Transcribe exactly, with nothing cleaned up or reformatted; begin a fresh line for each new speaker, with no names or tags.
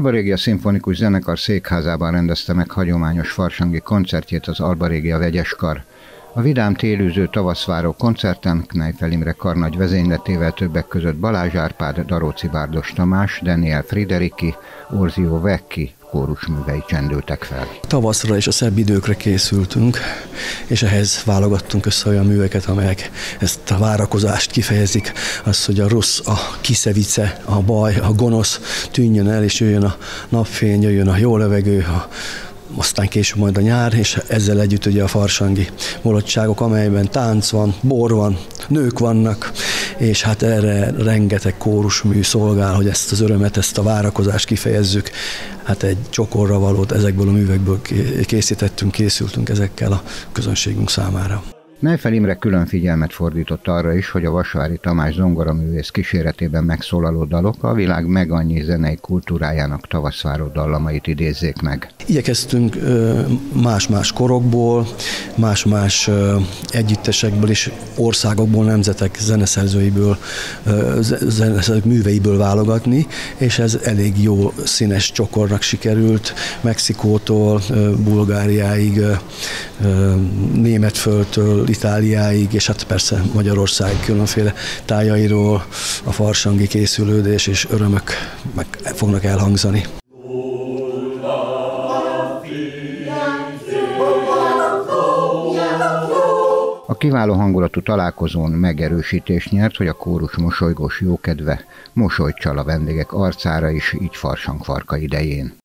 Alba Regia Szimfonikus Zenekar székházában rendezte meg hagyományos farsangi koncertjét az Alba Regia Vegyeskar. A vidám télűző tavaszváró koncerten Kneiffel Imre karnagy vezényletével többek között Balázs Árpád, Daróczi Bárdos Tamás, Daniel Frideriki, Orzio Vecchi kórusművei csendültek fel.
Tavaszra és a szebb időkre készültünk, és ehhez válogattunk össze olyan műveket, amelyek ezt a várakozást kifejezik, az, hogy a rossz, a kiszevice, a baj, a gonosz tűnjön el, és jöjjön a napfény, jöjjön a jó levegő, a aztán később majd a nyár, és ezzel együtt ugye a farsangi bolondságok, amelyben tánc van, bor van, nők vannak, és hát erre rengeteg kórusmű szolgál, hogy ezt az örömet, ezt a várakozást kifejezzük. Hát egy csokorra valót ezekből a művekből készítettünk, készültünk ezekkel a közönségünk számára.
Kneiffel Imre külön figyelmet fordított arra is, hogy a Vasvári Tamás zongoraművész kíséretében megszólaló dalok a világ megannyi zenei kultúrájának tavaszváró dallamait idézzék meg.
Igyekeztünk más-más korokból, más-más együttesekből és országokból, nemzetek zeneszerzőiből, zeneszerzők műveiből válogatni, és ez elég jó színes csokornak sikerült, Mexikótól, Bulgáriáig, Németföldtől, Itáliáig, és hát persze Magyarország különféle tájairól a farsangi készülődés és örömök meg fognak elhangzani.
A kiváló hangulatú találkozón megerősítést nyert, hogy a kórus mosolygós jókedve mosolyt csal a vendégek arcára is, így farsangfarka idején.